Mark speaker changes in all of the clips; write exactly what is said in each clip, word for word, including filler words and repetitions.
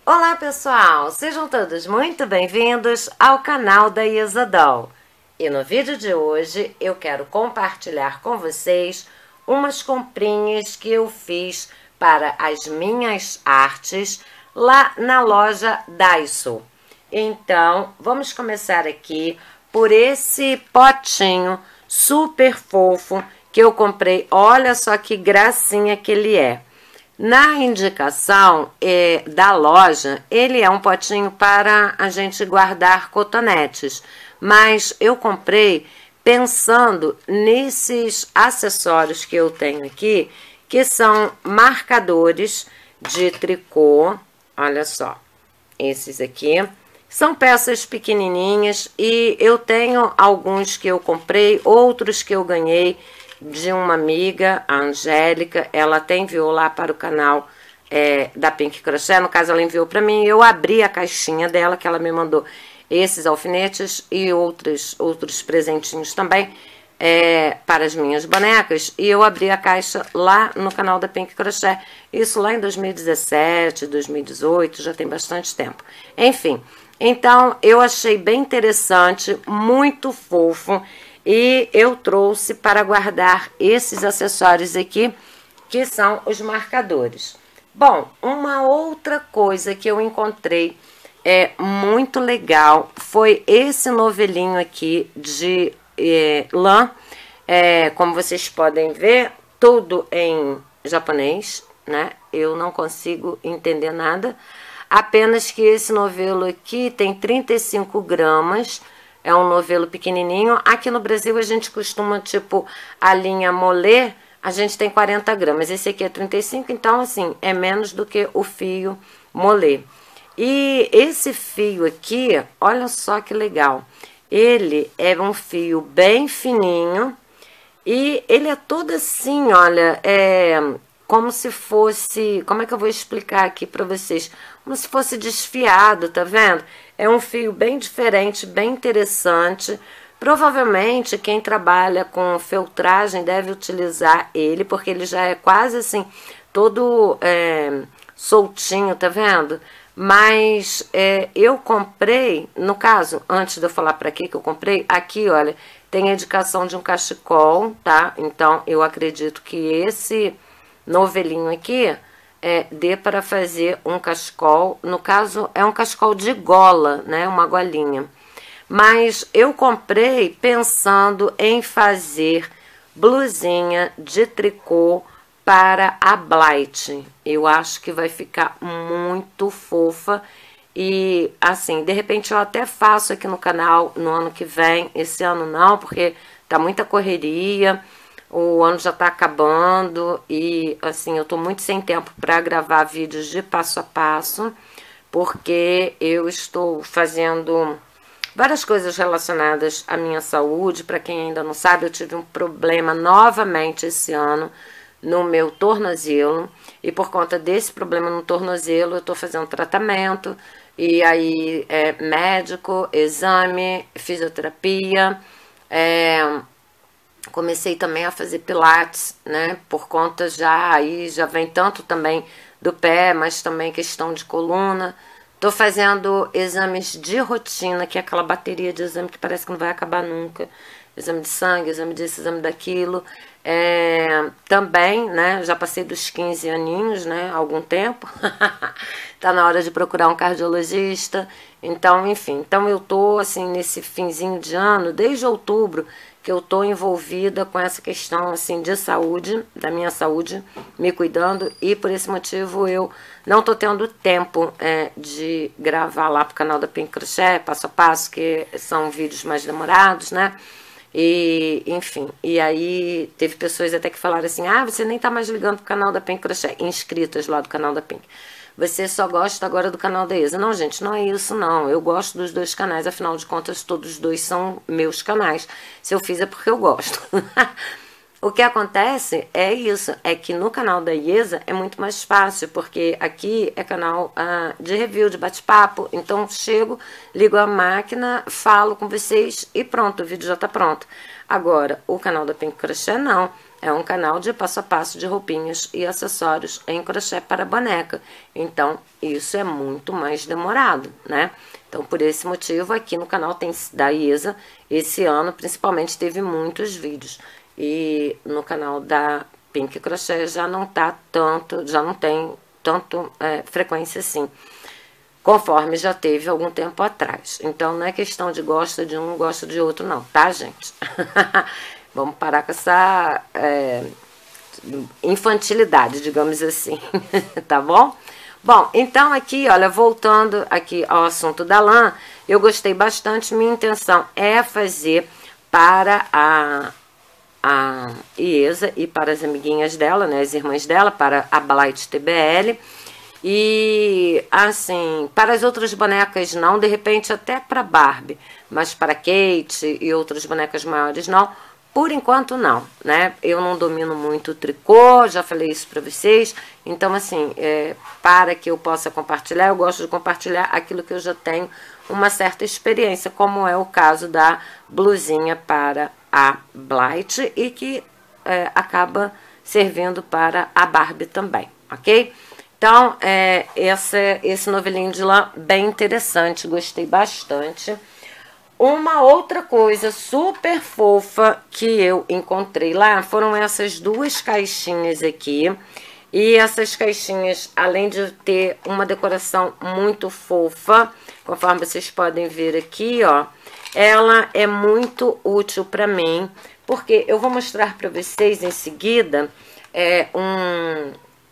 Speaker 1: Olá pessoal, sejam todos muito bem-vindos ao canal da Isa Doll. E no vídeo de hoje eu quero compartilhar com vocês umas comprinhas que eu fiz para as minhas artes lá na loja Daiso. Então vamos começar aqui por esse potinho super fofo que eu comprei. Olha só que gracinha que ele é. Na indicação é, da loja, ele é um potinho para a gente guardar cotonetes, mas eu comprei pensando nesses acessórios que eu tenho aqui, que são marcadores de tricô. Olha só, esses aqui são peças pequenininhas e eu tenho alguns que eu comprei, outros que eu ganhei de uma amiga, a Angélica. Ela até enviou lá para o canal é, da Pink Crochê. No caso, ela enviou para mim. Eu abri a caixinha dela, que ela me mandou esses alfinetes e outros, outros presentinhos também é, para as minhas bonecas. E eu abri a caixa lá no canal da Pink Crochê. Isso lá em dois mil e dezessete, dois mil e dezoito, já tem bastante tempo. Enfim, então eu achei bem interessante, muito fofo. E eu trouxe para guardar esses acessórios aqui, que são os marcadores. Bom, uma outra coisa que eu encontrei é muito legal foi esse novelinho aqui de é, lã. É, como vocês podem ver, tudo em japonês, né? Eu não consigo entender nada. Apenas que esse novelo aqui tem trinta e cinco gramas. É um novelo pequenininho. Aqui no Brasil a gente costuma, tipo, a linha molê, a gente tem quarenta gramas. Esse aqui é trinta e cinco, então, assim, é menos do que o fio molê. E esse fio aqui, olha só que legal. Ele é um fio bem fininho e ele é todo assim, olha, é como se fosse... Como é que eu vou explicar aqui pra vocês? Como se fosse desfiado, tá vendo? É um fio bem diferente, bem interessante. Provavelmente quem trabalha com feltragem deve utilizar ele, porque ele já é quase assim, todo é, soltinho, tá vendo? Mas é, eu comprei, no caso, antes de eu falar para que que eu comprei, aqui, olha, tem a indicação de um cachecol, tá? Então, eu acredito que esse novelinho aqui É, dê para fazer um cachecol. No caso, é um cachecol de gola, né? Uma golinha. Mas eu comprei pensando em fazer blusinha de tricô para a Blight. Eu acho que vai ficar muito fofa. E, assim, de repente eu até faço aqui no canal no ano que vem. Esse ano não, porque tá muita correria. O ano já tá acabando e, assim, eu tô muito sem tempo para gravar vídeos de passo a passo, porque eu estou fazendo várias coisas relacionadas à minha saúde. Para quem ainda não sabe, eu tive um problema novamente esse ano no meu tornozelo, e por conta desse problema no tornozelo, eu tô fazendo tratamento, e aí é médico, exame, fisioterapia, é... Comecei também a fazer pilates, né, por conta já, aí já vem tanto também do pé, mas também questão de coluna. Tô fazendo exames de rotina, que é aquela bateria de exame que parece que não vai acabar nunca. Exame de sangue, exame disso, exame daquilo. É, também, né, já passei dos quinze aninhos, né, há algum tempo. Tá na hora de procurar um cardiologista. Então, enfim, então eu tô, assim, nesse finzinho de ano, desde outubro, que eu tô envolvida com essa questão, assim, de saúde, da minha saúde, me cuidando, e por esse motivo eu não tô tendo tempo é, de gravar lá pro canal da Pink Crochê, passo a passo, que são vídeos mais demorados, né? E, enfim, e aí teve pessoas até que falaram assim, ah, você nem tá mais ligando pro canal da Pink Crochê, inscritas lá do canal da Pink. Você só gosta agora do canal da Isa. Não, gente, não é isso, não. Eu gosto dos dois canais, afinal de contas, todos os dois são meus canais. Se eu fiz é porque eu gosto. O que acontece é isso, é que no canal da Isa é muito mais fácil, porque aqui é canal ah, de review, de bate-papo. Então, chego, ligo a máquina, falo com vocês e pronto, o vídeo já tá pronto. Agora, o canal da Pink Crochê não. é um canal de passo a passo de roupinhas e acessórios em crochê para boneca. Então, isso é muito mais demorado, né? Então, por esse motivo, aqui no canal tem, da Isa, esse ano, principalmente, teve muitos vídeos. E no canal da Pink Crochê já não tá tanto, já não tem tanto é, frequência assim, conforme já teve algum tempo atrás. Então, não é questão de gosta de um, gosta de outro, não, tá, gente? Vamos parar com essa é, infantilidade, digamos assim, tá bom? Bom, então aqui, olha, voltando aqui ao assunto da lã, eu gostei bastante, minha intenção é fazer para a, a Iesa e para as amiguinhas dela, né, as irmãs dela, para a Blight T B L, e assim, para as outras bonecas não, de repente até para Barbie, mas para Kate e outras bonecas maiores não. Por enquanto não, né? Eu não domino muito o tricô, já falei isso para vocês. Então, assim, é, para que eu possa compartilhar, eu gosto de compartilhar aquilo que eu já tenho uma certa experiência, como é o caso da blusinha para a Blight e que é, acaba servindo para a Barbie também, ok? Então, é, esse, esse novelinho de lã bem interessante, gostei bastante. Uma outra coisa super fofa que eu encontrei lá foram essas duas caixinhas aqui. E essas caixinhas, além de ter uma decoração muito fofa, conforme vocês podem ver aqui, ó, ela é muito útil para mim, porque eu vou mostrar para vocês em seguida é, um,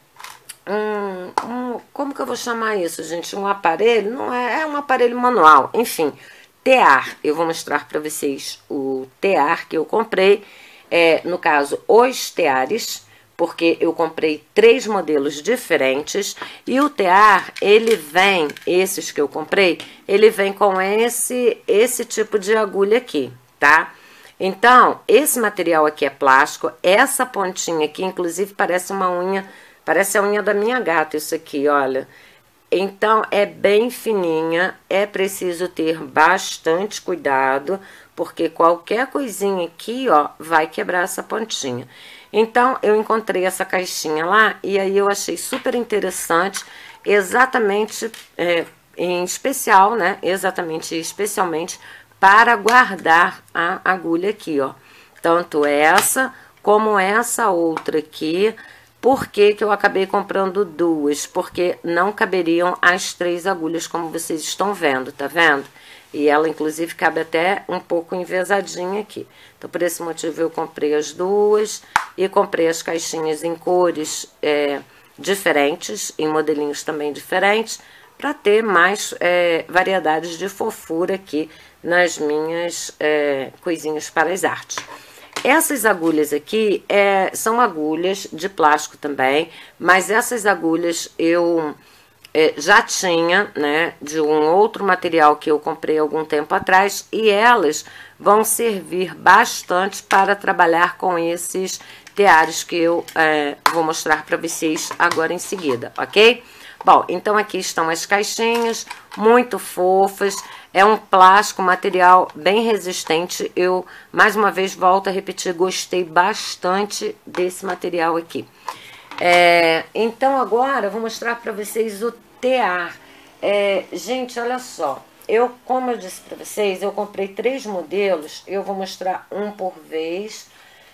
Speaker 1: um, um... Como que eu vou chamar isso, gente? Um aparelho? Não é, é um aparelho manual, enfim... tear, eu vou mostrar para vocês o tear que eu comprei, é, no caso, os teares, porque eu comprei três modelos diferentes, e o tear, ele vem, esses que eu comprei, ele vem com esse, esse tipo de agulha aqui, tá? Então, esse material aqui é plástico, essa pontinha aqui, inclusive, parece uma unha, parece a unha da minha gata, isso aqui, olha. Então, é bem fininha, é preciso ter bastante cuidado, porque qualquer coisinha aqui, ó, vai quebrar essa pontinha. Então, eu encontrei essa caixinha lá, e aí eu achei super interessante, exatamente, é, em especial, né, exatamente, especialmente, para guardar a agulha aqui, ó. Tanto essa, como essa outra aqui. Por que que eu acabei comprando duas? Porque não caberiam as três agulhas, como vocês estão vendo, tá vendo? E ela, inclusive, cabe até um pouco envezadinha aqui. Então, por esse motivo, eu comprei as duas e comprei as caixinhas em cores é, diferentes, em modelinhos também diferentes, para ter mais é, variedades de fofura aqui nas minhas é, coisinhas para as artes. Essas agulhas aqui é, são agulhas de plástico também, mas essas agulhas eu é, já tinha, né, de um outro material que eu comprei algum tempo atrás, e elas vão servir bastante para trabalhar com esses teares que eu é, vou mostrar para vocês agora em seguida, ok? Bom, então aqui estão as caixinhas, muito fofas. É um plástico, material bem resistente. Eu, mais uma vez, volto a repetir, gostei bastante desse material aqui. É, então, agora, eu vou mostrar para vocês o tear. É, gente, olha só. Eu, como eu disse para vocês, eu comprei três modelos. Eu vou mostrar um por vez.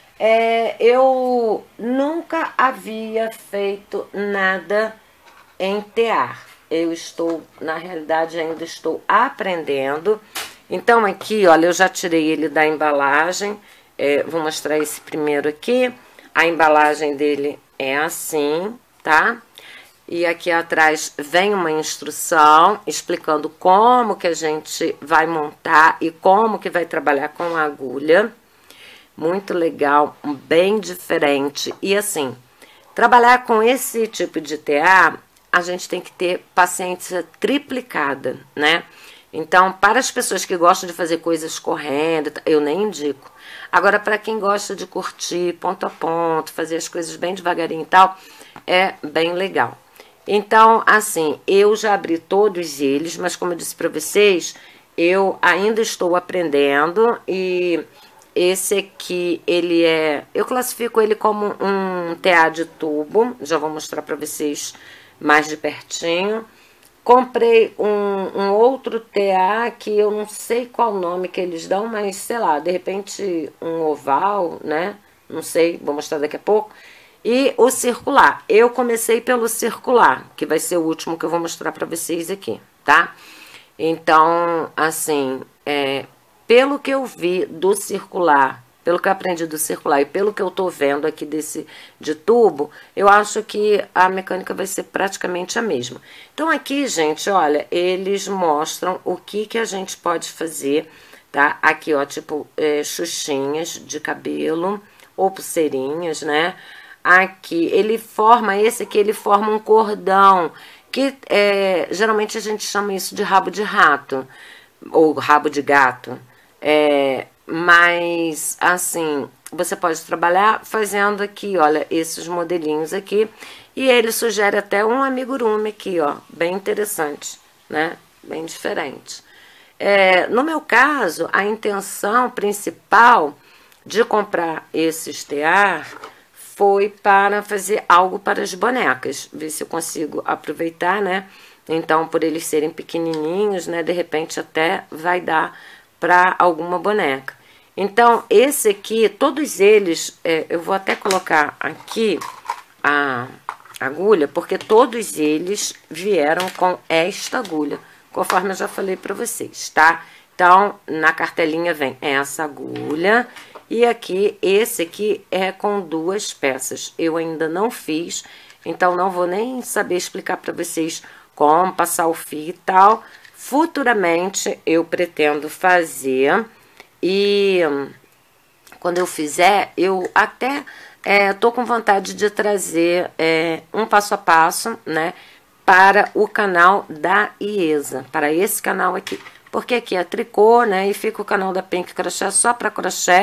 Speaker 1: É, eu nunca havia feito nada em tear. Eu estou, na realidade, ainda estou aprendendo. Então, aqui, olha, eu já tirei ele da embalagem. É, vou mostrar esse primeiro aqui. A embalagem dele é assim, tá? E aqui atrás vem uma instrução explicando como que a gente vai montar e como que vai trabalhar com a agulha. Muito legal, bem diferente. E assim, trabalhar com esse tipo de tear, a gente tem que ter paciência triplicada, né? Então, para as pessoas que gostam de fazer coisas correndo, eu nem indico. Agora, para quem gosta de curtir ponto a ponto, fazer as coisas bem devagarinho e tal, é bem legal. Então, assim, eu já abri todos eles, mas como eu disse para vocês, eu ainda estou aprendendo e esse aqui, ele é... Eu classifico ele como um T A de tubo. Já vou mostrar para vocês mais de pertinho. Comprei um, um outro T A que eu não sei qual nome que eles dão, mas sei lá, de repente um oval, né? Não sei, vou mostrar daqui a pouco. E o circular. Eu comecei pelo circular, que vai ser o último que eu vou mostrar para vocês aqui, tá? Então, assim, é, pelo que eu vi do circular, pelo que eu aprendi do circular e pelo que eu tô vendo aqui desse de tubo, eu acho que a mecânica vai ser praticamente a mesma. Então aqui, gente, olha, eles mostram o que que a gente pode fazer, tá? Aqui, ó, tipo, é, xuxinhas de cabelo ou pulseirinhas, né? Aqui, ele forma, esse aqui, ele forma um cordão, que é, geralmente a gente chama isso de rabo de rato, ou rabo de gato, é, mas, assim, você pode trabalhar fazendo aqui, olha, esses modelinhos aqui, e ele sugere até um amigurumi aqui, ó, bem interessante, né, bem diferente. É, no meu caso, a intenção principal de comprar esses T A foi para fazer algo para as bonecas, ver se eu consigo aproveitar, né? Então, por eles serem pequenininhos, né? De repente até vai dar para alguma boneca. Então, esse aqui, todos eles, é, eu vou até colocar aqui a agulha, porque todos eles vieram com esta agulha, conforme eu já falei para vocês, tá? Então, na cartelinha vem essa agulha. E aqui, esse aqui é com duas peças. Eu ainda não fiz, então não vou nem saber explicar para vocês como passar o fio e tal. Futuramente eu pretendo fazer e quando eu fizer, eu até é, tô com vontade de trazer é, um passo a passo, né, para o canal da IESA, para esse canal aqui. Porque aqui é tricô, né, e fica o canal da Pink Crochê só para crochê.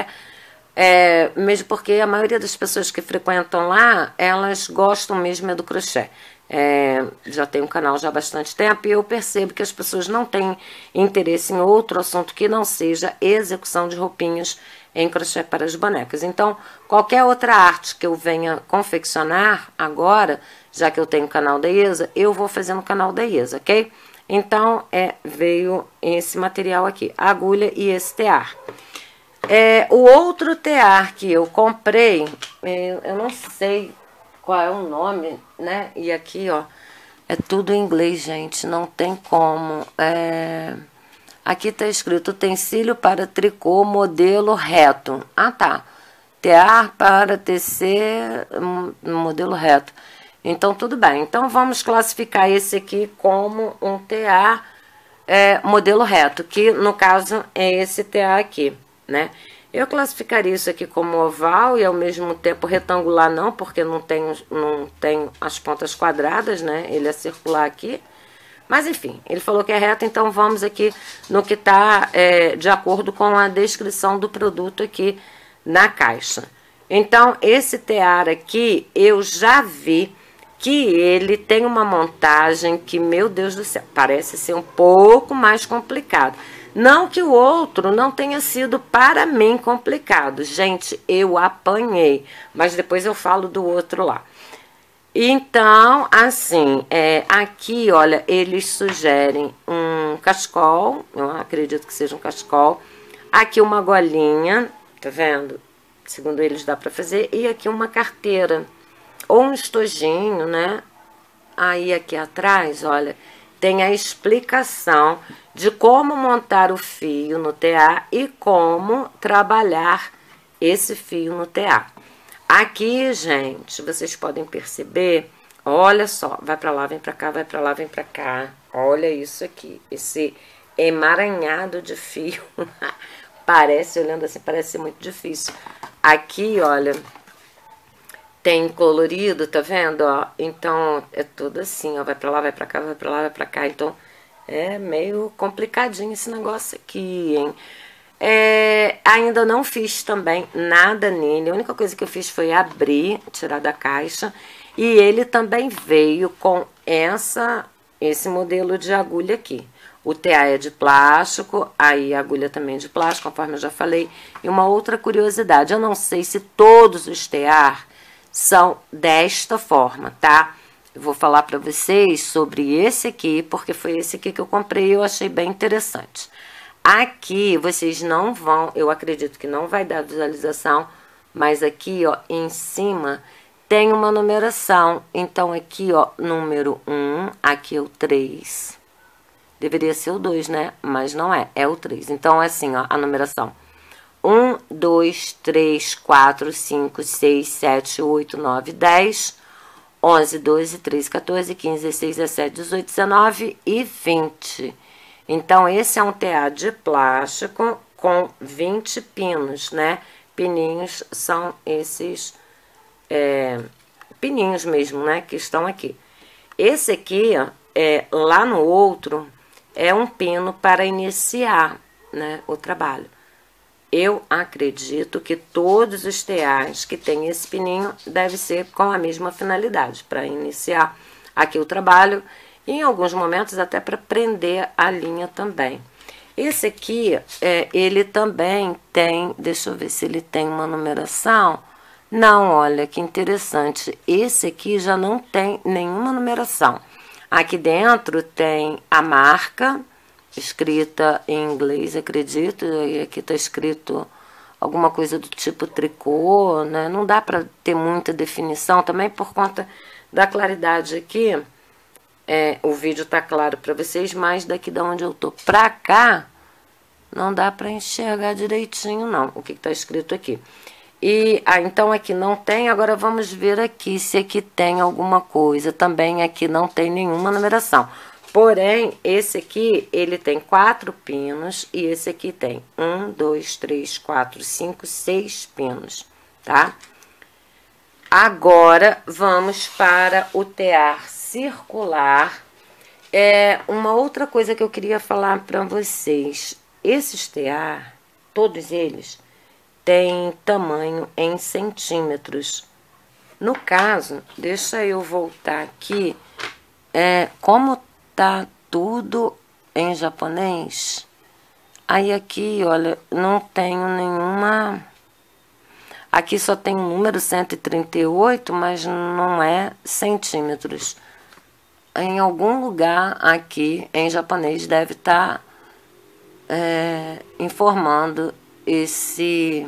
Speaker 1: É, mesmo porque a maioria das pessoas que frequentam lá, elas gostam mesmo é do crochê. É, já tem um canal já há bastante tempo e eu percebo que as pessoas não têm interesse em outro assunto que não seja execução de roupinhas em crochê para as bonecas. Então, qualquer outra arte que eu venha confeccionar agora, já que eu tenho o canal da IESA, eu vou fazer no canal da IESA, ok? Então, é, veio esse material aqui, a agulha e esse tear. É, o outro tear que eu comprei, eu, eu não sei qual é o nome, né? E aqui, ó, é tudo em inglês, gente, não tem como. É, aqui tá escrito utensílio para tricô modelo reto. Ah, tá. Tear para tecer modelo reto. Então, tudo bem. Então, vamos classificar esse aqui como um tear é, modelo reto, que no caso é esse tear aqui, né? Eu classificaria isso aqui como oval e ao mesmo tempo retangular não, porque não tem, não tem as pontas quadradas, né? Ele é circular aqui. Mas enfim, ele falou que é reto, então vamos aqui no que está é, de acordo com a descrição do produto aqui na caixa. Então, esse tear aqui, eu já vi que ele tem uma montagem que, meu Deus do céu, parece ser um pouco mais complicado. Não que o outro não tenha sido para mim complicado. Gente, eu apanhei, mas depois eu falo do outro lá. Então, assim, é, aqui, olha, eles sugerem um cachecol, eu acredito que seja um cachecol. Aqui uma golinha, tá vendo? Segundo eles dá para fazer. E aqui uma carteira, ou um estojinho, né? Aí aqui atrás, olha, tem a explicação de como montar o fio no tear e como trabalhar esse fio no tear. Aqui, gente, vocês podem perceber, olha só, vai pra lá, vem pra cá, vai pra lá, vem pra cá. Olha isso aqui, esse emaranhado de fio. Parece, olhando assim, parece muito difícil. Aqui, olha, tem colorido, tá vendo, ó? Então, é tudo assim, ó, vai pra lá, vai pra cá, vai pra lá, vai pra cá. Então, é meio complicadinho esse negócio aqui, hein? É, ainda não fiz também nada nele. A única coisa que eu fiz foi abrir, tirar da caixa. E ele também veio com essa esse modelo de agulha aqui. O T A é de plástico, aí a agulha também é de plástico, conforme eu já falei. E uma outra curiosidade, eu não sei se todos os T A são desta forma, tá? Eu vou falar para vocês sobre esse aqui, porque foi esse aqui que eu comprei e eu achei bem interessante. Aqui vocês não vão, eu acredito que não vai dar visualização, mas aqui, ó, em cima tem uma numeração. Então aqui, ó, número um, aqui é o três. Deveria ser o dois, né? Mas não é, é o três. Então, é assim, ó, a numeração. um, dois, três, quatro, cinco, seis, sete, oito, nove, dez, onze, doze, treze, quatorze, quinze, dezesseis, dezessete, dezoito, dezenove e vinte. Então, esse é um T A de plástico com vinte pinos, né? Pininhos são esses é, pininhos mesmo, né? Que estão aqui. Esse aqui, ó, é, lá no outro, é um pino para iniciar, né, o trabalho. Eu acredito que todos os T As que tem esse pininho deve ser com a mesma finalidade, para iniciar aqui o trabalho e em alguns momentos até para prender a linha também. Esse aqui, é, ele também tem, deixa eu ver se ele tem uma numeração. Não, olha que interessante, esse aqui já não tem nenhuma numeração. Aqui dentro tem a marca, escrita em inglês, acredito, e aqui está escrito alguma coisa do tipo tricô, né? Não dá para ter muita definição, também por conta da claridade aqui. É, o vídeo tá claro para vocês, mas daqui da onde eu tô para cá, não dá para enxergar direitinho, não, o que está escrito aqui. E, ah, então aqui não tem, agora vamos ver aqui se aqui tem alguma coisa. Também aqui não tem nenhuma numeração. Porém, esse aqui, ele tem quatro pinos e esse aqui tem um, dois, três, quatro, cinco, seis pinos, tá? Agora, vamos para o T A circular. É uma outra coisa que eu queria falar para vocês. Esses T A, todos eles, tem tamanho em centímetros. No caso, deixa eu voltar aqui, é, como tá tudo em japonês, aí aqui, olha, não tenho nenhuma, aqui só tem o número cento e trinta e oito, mas não é centímetros. Em algum lugar aqui em japonês deve estar é, informando esse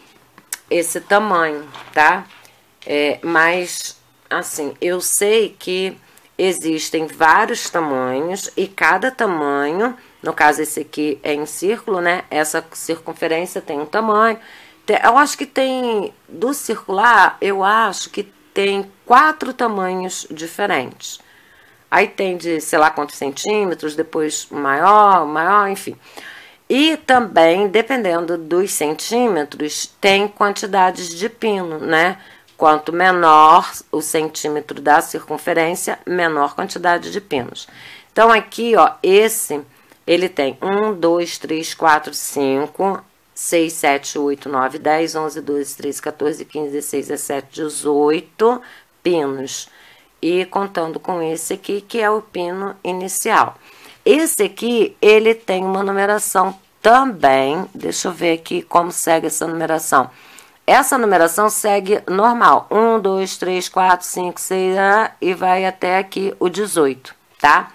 Speaker 1: esse tamanho, tá? É, mas, assim, eu sei que existem vários tamanhos e cada tamanho, no caso esse aqui é em círculo, né? Essa circunferência tem um tamanho. Eu acho que tem, do circular, eu acho que tem quatro tamanhos diferentes. Aí tem de, sei lá quantos centímetros, depois maior, maior, enfim. E também, dependendo dos centímetros, tem quantidades de pino, né? Quanto menor o centímetro da circunferência, menor quantidade de pinos. Então, aqui, ó, esse, ele tem um, dois, três, quatro, cinco, seis, sete, oito, nove, dez, onze, doze, treze, quatorze, quinze, dezesseis, dezessete, dezoito pinos. E contando com esse aqui, que é o pino inicial. Esse aqui, ele tem uma numeração também. Deixa eu ver aqui como segue essa numeração. Essa numeração segue normal. um, dois, três, quatro, cinco, seis, e vai até aqui o dezoito, tá?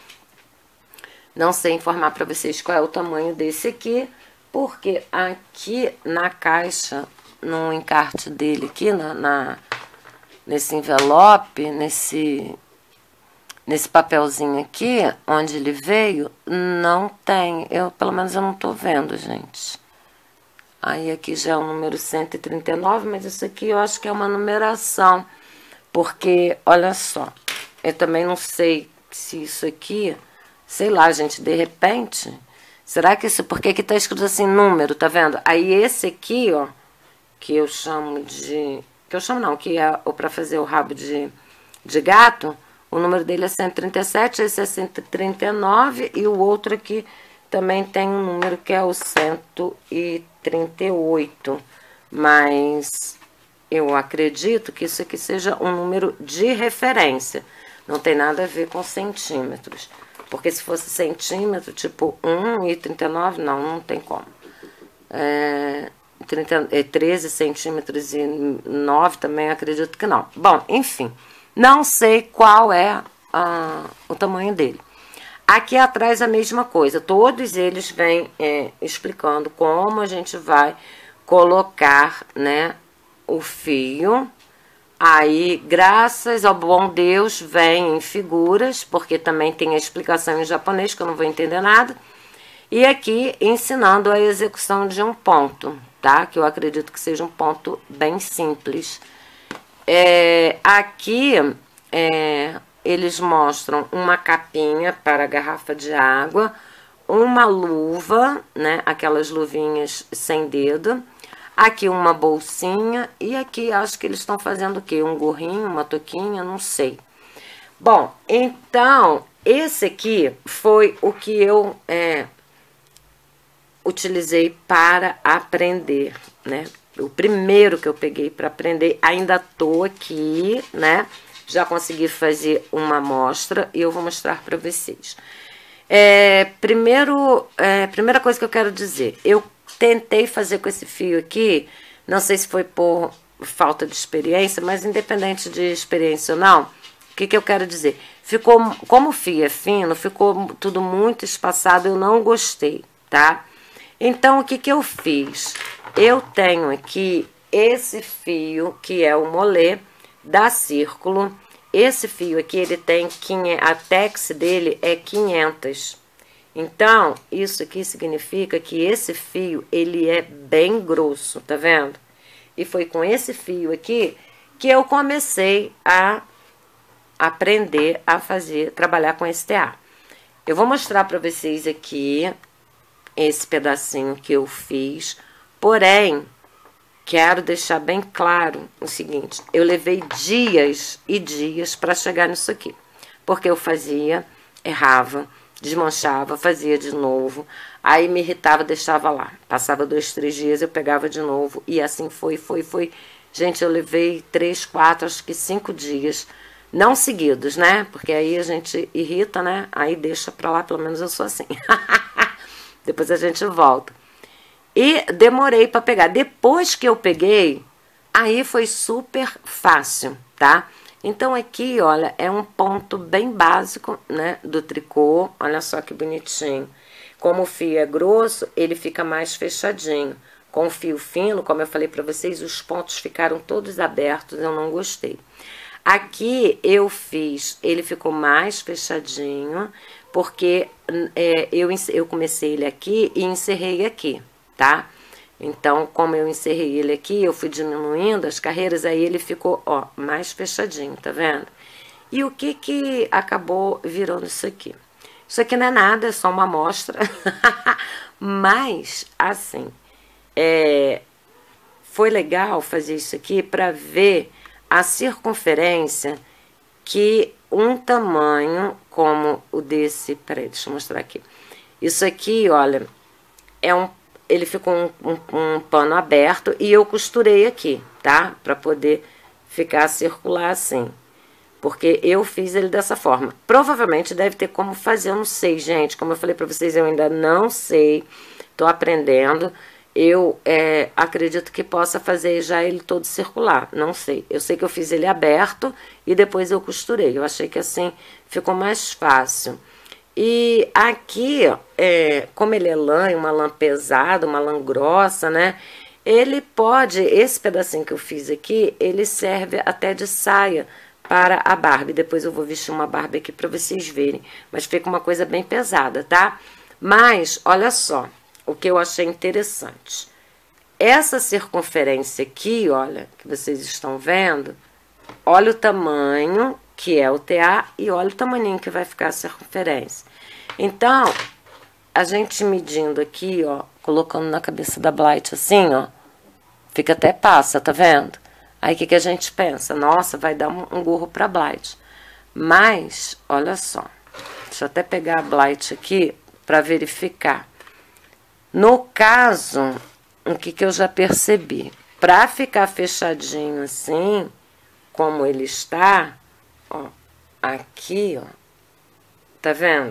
Speaker 1: Não sei informar para vocês qual é o tamanho desse aqui, porque aqui na caixa, no encarte dele aqui, na, na, nesse envelope, nesse... Nesse papelzinho aqui, onde ele veio, não tem. Eu, pelo menos eu não tô vendo, gente. Aí aqui já é o número cento e trinta e nove, mas isso aqui eu acho que é uma numeração. Porque, olha só, eu também não sei se isso aqui, sei lá, gente, de repente, será que isso, porque aqui tá escrito assim, número, tá vendo? Aí esse aqui, ó, que eu chamo de, que eu chamo não, que é o pra fazer o rabo de, de gato, o número dele é cento e trinta e sete, esse é cento e trinta e nove e o outro aqui também tem um número que é o cento e trinta e oito. Mas eu acredito que isso aqui seja um número de referência. Não tem nada a ver com centímetros. Porque se fosse centímetro, tipo um e trinta e nove, não, não tem como. É, trinta, é, treze centímetros e nove também acredito que não. Bom, enfim, não sei qual é a, o tamanho dele. Aqui atrás a mesma coisa, todos eles vêm é, explicando como a gente vai colocar, né, o fio. Aí, graças ao bom Deus, vem em figuras, porque também tem a explicação em japonês, que eu não vou entender nada. E aqui, ensinando a execução de um ponto, tá? Que eu acredito que seja um ponto bem simples. É, aqui, é, eles mostram uma capinha para garrafa de água, uma luva, né? Aquelas luvinhas sem dedo. Aqui uma bolsinha e aqui acho que eles estão fazendo o quê? Um gorrinho, uma touquinha, não sei. Bom, então, esse aqui foi o que eu é, utilizei para aprender, né? O primeiro que eu peguei para aprender, ainda tô aqui, né? Já consegui fazer uma amostra e eu vou mostrar para vocês. É, primeiro, é, primeira coisa que eu quero dizer, eu tentei fazer com esse fio aqui, não sei se foi por falta de experiência, mas independente de experiência ou não, o que, que eu quero dizer? Ficou, como o fio é fino, ficou tudo muito espaçado, eu não gostei, tá? Então, o que, que eu fiz? Eu tenho aqui esse fio, que é o molê da Círculo. Esse fio aqui, ele tem, a tex dele é quinhentos. Então, isso aqui significa que esse fio, ele é bem grosso, tá vendo? E foi com esse fio aqui que eu comecei a aprender a fazer, trabalhar com esse T A. Eu vou mostrar para vocês aqui esse pedacinho que eu fiz, porém, quero deixar bem claro o seguinte, eu levei dias e dias para chegar nisso aqui, porque eu fazia, errava, desmanchava, fazia de novo, aí me irritava, deixava lá. Passava dois, três dias, eu pegava de novo, e assim foi, foi, foi. Gente, eu levei três, quatro, acho que cinco dias, não seguidos, né? Porque aí a gente irrita, né? Aí deixa pra lá, pelo menos eu sou assim. Depois a gente volta. E demorei pra pegar. Depois que eu peguei, aí foi super fácil, tá? Então, aqui, olha, é um ponto bem básico, né, do tricô. Olha só que bonitinho. Como o fio é grosso, ele fica mais fechadinho. Com o fio fino, como eu falei para vocês, os pontos ficaram todos abertos, eu não gostei. Aqui eu fiz, ele ficou mais fechadinho, porque é, eu, eu comecei ele aqui e encerrei aqui, tá? Então, como eu encerrei ele aqui, eu fui diminuindo as carreiras, aí ele ficou, ó, mais fechadinho, tá vendo? E o que que acabou virando isso aqui? Isso aqui não é nada, é só uma amostra. Mas, assim, é, foi legal fazer isso aqui para ver a circunferência que um tamanho como o desse... Peraí, deixa eu mostrar aqui. Isso aqui, olha, é um... Ele ficou um, um, um pano aberto e eu costurei aqui, tá? Pra poder ficar circular assim. Porque eu fiz ele dessa forma. Provavelmente deve ter como fazer, eu não sei, gente. Como eu falei pra vocês, eu ainda não sei. Tô aprendendo. Eu é, acredito que possa fazer já ele todo circular. Não sei. Eu sei que eu fiz ele aberto e depois eu costurei. Eu achei que assim ficou mais fácil. E aqui, é, como ele é lã, uma lã pesada, uma lã grossa, né? Ele pode, esse pedacinho que eu fiz aqui, ele serve até de saia para a Barbie. Depois eu vou vestir uma Barbie aqui para vocês verem. Mas fica uma coisa bem pesada, tá? Mas, olha só, o que eu achei interessante. Essa circunferência aqui, olha, que vocês estão vendo, olha o tamanho que é o T A, e olha o tamanho que vai ficar a circunferência. Então, a gente medindo aqui, ó, colocando na cabeça da Blight assim, ó, fica até passa, tá vendo? Aí, o que, que a gente pensa? Nossa, vai dar um, um gorro pra Blight. Mas, olha só, deixa eu até pegar a Blight aqui pra verificar. No caso, o que, que eu já percebi? Pra ficar fechadinho assim, como ele está... Ó, aqui, ó, tá vendo?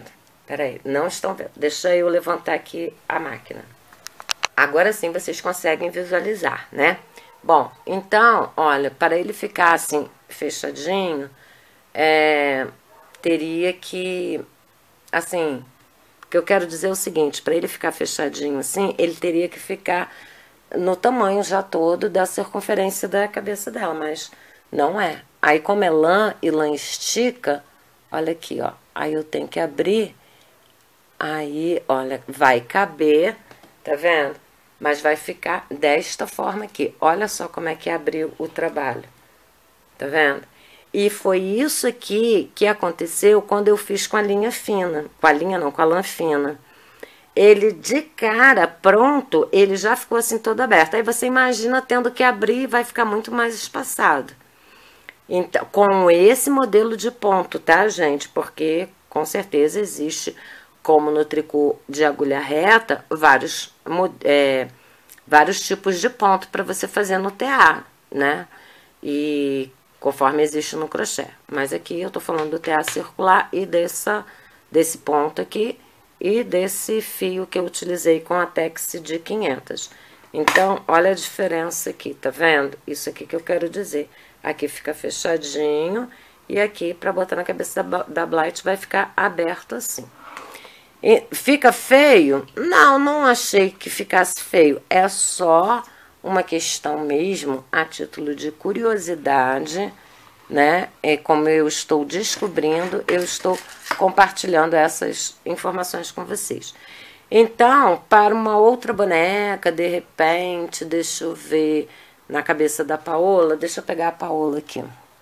Speaker 1: Peraí, não estão vendo. Deixa eu levantar aqui a máquina. Agora sim vocês conseguem visualizar, né? Bom, então, olha, para ele ficar assim, fechadinho, é, teria que, assim, o que eu quero dizer é o seguinte, para ele ficar fechadinho assim, ele teria que ficar no tamanho já todo da circunferência da cabeça dela, mas não é. Aí como é lã e lã estica, olha aqui, ó, aí eu tenho que abrir, aí, olha, vai caber, tá vendo? Mas vai ficar desta forma aqui. Olha só como é que abriu o trabalho. Tá vendo? E foi isso aqui que aconteceu quando eu fiz com a linha fina. Com a linha não, com a lã fina. Ele de cara, pronto, ele já ficou assim todo aberto. Aí você imagina tendo que abrir, vai ficar muito mais espaçado. Então, com esse modelo de ponto, tá, gente? Porque com certeza existe, como no tricô de agulha reta, vários, é, vários tipos de ponto para você fazer no T A, né? E conforme existe no crochê. Mas aqui eu tô falando do T A circular e dessa, desse ponto aqui e desse fio que eu utilizei com a Tex de quinhentos. Então, olha a diferença aqui, tá vendo? Isso aqui que eu quero dizer. Aqui fica fechadinho e aqui, para botar na cabeça da, da Blight, vai ficar aberto assim. E fica feio? Não, não achei que ficasse feio. É só uma questão mesmo, a título de curiosidade, né? E como eu estou descobrindo, eu estou compartilhando essas informações com vocês. Então, para uma outra boneca, de repente, deixa eu ver na cabeça da Paola, deixa eu pegar a Paola aqui.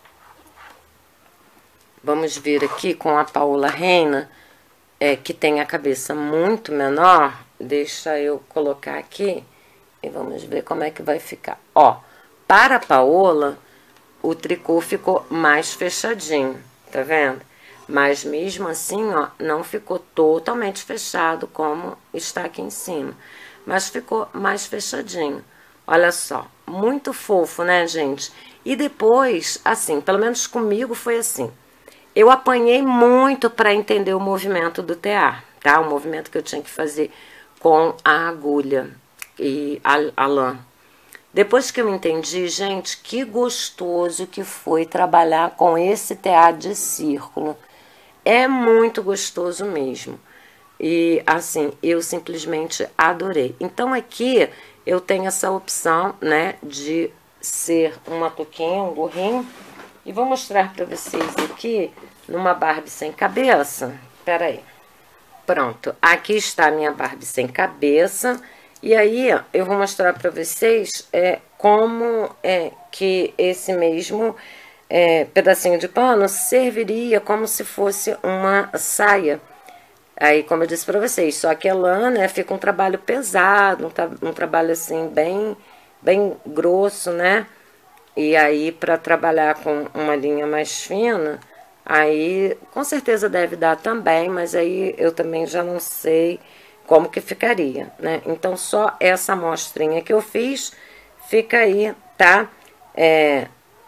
Speaker 1: Vamos vir aqui com a Paola Reina, é, que tem a cabeça muito menor. Deixa eu colocar aqui e vamos ver como é que vai ficar. Ó, para a Paola, o tricô ficou mais fechadinho, tá vendo? Mas mesmo assim, ó, não ficou totalmente fechado como está aqui em cima. Mas ficou mais fechadinho. Olha só, muito fofo, né, gente? E depois, assim, pelo menos comigo foi assim. Eu apanhei muito para entender o movimento do T A, tá? O movimento que eu tinha que fazer com a agulha e a, a lã. Depois que eu entendi, gente, que gostoso que foi trabalhar com esse T A de círculo. É muito gostoso mesmo. E, assim, eu simplesmente adorei. Então, aqui eu tenho essa opção, né, de ser uma touquinha, um gorrinho. E vou mostrar para vocês aqui, numa Barbie sem cabeça. Pera aí. Pronto, aqui está a minha Barbie sem cabeça. E aí, eu vou mostrar para vocês é, como é que esse mesmo é, pedacinho de pano serviria como se fosse uma saia. Aí, como eu disse para vocês, só que a lã, né, fica um trabalho pesado, um, tra um trabalho assim bem, bem grosso, né? E aí, para trabalhar com uma linha mais fina, aí com certeza deve dar também, mas aí eu também já não sei como que ficaria, né? Então, só essa amostrinha que eu fiz fica aí, tá? É,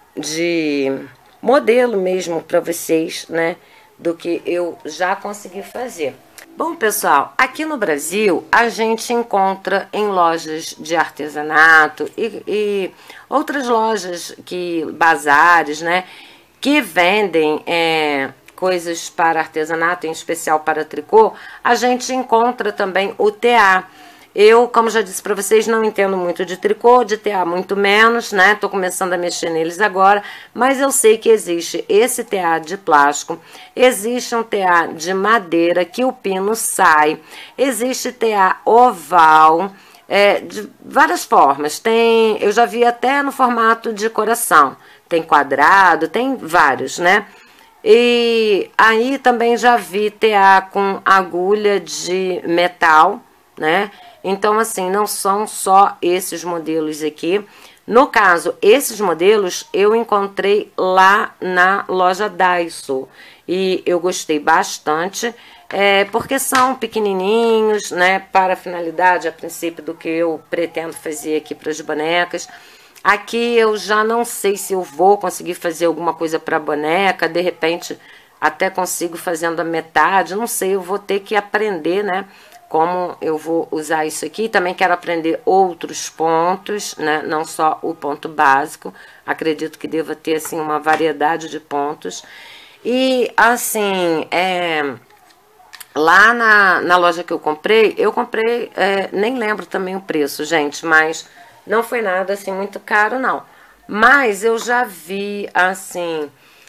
Speaker 1: de modelo mesmo para vocês, né? Do que eu já consegui fazer. Bom, pessoal, aqui no Brasil a gente encontra em lojas de artesanato e, e outras lojas, que bazares, né? Que vendem é, coisas para artesanato, em especial para tricô, a gente encontra também o T A. Eu, como já disse para vocês, não entendo muito de tricô, de T A muito menos, né? Tô começando a mexer neles agora, mas eu sei que existe esse T A de plástico, existe um T A de madeira que o pino sai, existe T A oval, é, de várias formas. Tem, eu já vi até no formato de coração, tem quadrado, tem vários, né? E aí também já vi T A com agulha de metal, né? Então, assim, não são só esses modelos aqui. No caso, esses modelos eu encontrei lá na loja Daiso. E eu gostei bastante, é, porque são pequenininhos, né? Para a finalidade, a princípio, do que eu pretendo fazer aqui para as bonecas. Aqui eu já não sei se eu vou conseguir fazer alguma coisa para a boneca. De repente, até consigo fazendo a metade, não sei, eu vou ter que aprender, né, como eu vou usar isso aqui. Também quero aprender outros pontos, né, não só o ponto básico, acredito que deva ter, assim, uma variedade de pontos. E, assim, é... lá na, na loja que eu comprei, eu comprei, é, nem lembro também o preço, gente, mas não foi nada, assim, muito caro, não. Mas eu já vi, assim,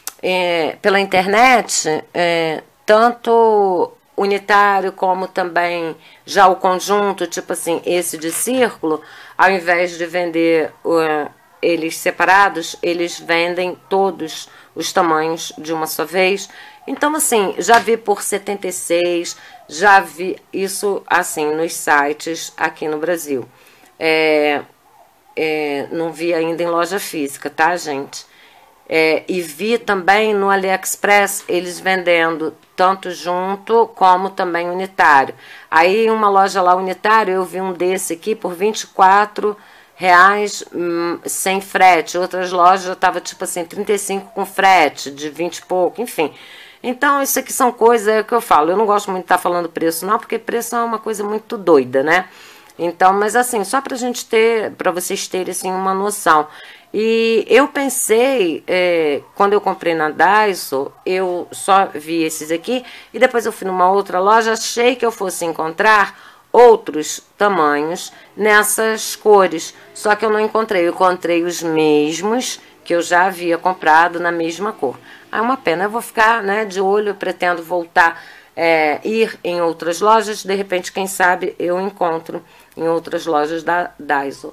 Speaker 1: é, pela internet, é, tanto unitário como também já o conjunto, tipo assim, esse de círculo, ao invés de vender uh, eles separados, eles vendem todos os tamanhos de uma só vez. Então, assim, já vi por setenta e seis, já vi isso, assim, nos sites aqui no Brasil. É, é, não vi ainda em loja física, tá, gente? É, e vi também no AliExpress eles vendendo tanto junto como também unitário. Aí uma loja lá unitário, eu vi um desse aqui por vinte e quatro reais hum, sem frete. Outras lojas já tava tipo assim, trinta e cinco com frete, de vinte e pouco, enfim. Então isso aqui são coisas, é o que eu falo, eu não gosto muito de estar falando preço não, porque preço é uma coisa muito doida, né? Então, mas assim, só pra gente ter, pra vocês terem assim uma noção. E eu pensei, é, quando eu comprei na Daiso, eu só vi esses aqui, e depois eu fui numa outra loja, achei que eu fosse encontrar outros tamanhos nessas cores, só que eu não encontrei, eu encontrei os mesmos que eu já havia comprado na mesma cor. É uma pena, eu vou ficar, né, de olho, eu pretendo voltar, é, ir em outras lojas, de repente, quem sabe, eu encontro em outras lojas da Daiso.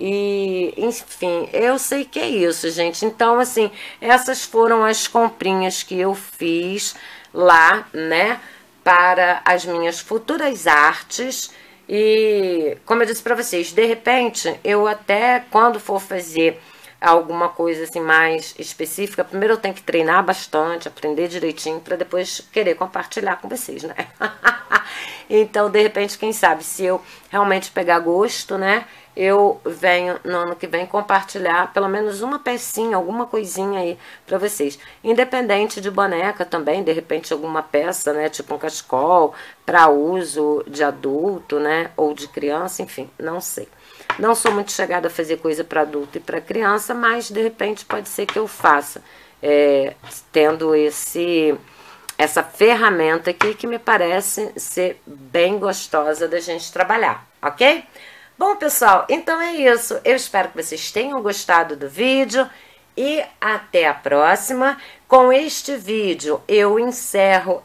Speaker 1: E, enfim, eu sei que é isso, gente. Então, assim, essas foram as comprinhas que eu fiz lá, né, para as minhas futuras artes. E, como eu disse para vocês, de repente, eu até, quando for fazer alguma coisa assim mais específica, primeiro eu tenho que treinar bastante, aprender direitinho, para depois querer compartilhar com vocês, né? Então, de repente, quem sabe, se eu realmente pegar gosto, né, eu venho no ano que vem compartilhar pelo menos uma pecinha, alguma coisinha aí pra vocês. Independente de boneca também, de repente alguma peça, né, tipo um cachecol, para uso de adulto, né, ou de criança, enfim, não sei. Não sou muito chegada a fazer coisa para adulto e para criança, mas de repente pode ser que eu faça, é, tendo esse... essa ferramenta aqui que me parece ser bem gostosa da gente trabalhar, ok? Bom, pessoal, então é isso. Eu espero que vocês tenham gostado do vídeo e até a próxima. Com este vídeo eu encerro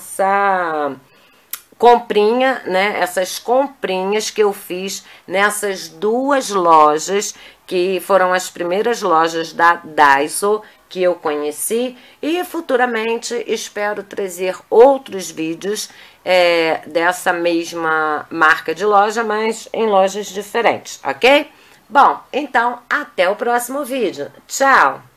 Speaker 1: essa comprinha, né? Essas comprinhas que eu fiz nessas duas lojas que foram as primeiras lojas da Daiso que eu conheci, e futuramente espero trazer outros vídeos é, dessa mesma marca de loja, mas em lojas diferentes, ok? Bom, então até o próximo vídeo. Tchau!